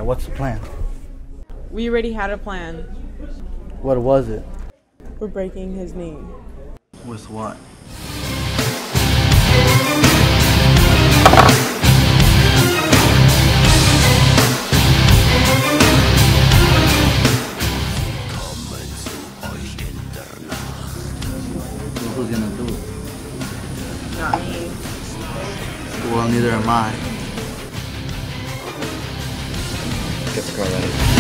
what's the plan? We already had a plan. What was it? We're breaking his knee. With what? Who's gonna do it? Not me. Well, neither am I. Get the car ready.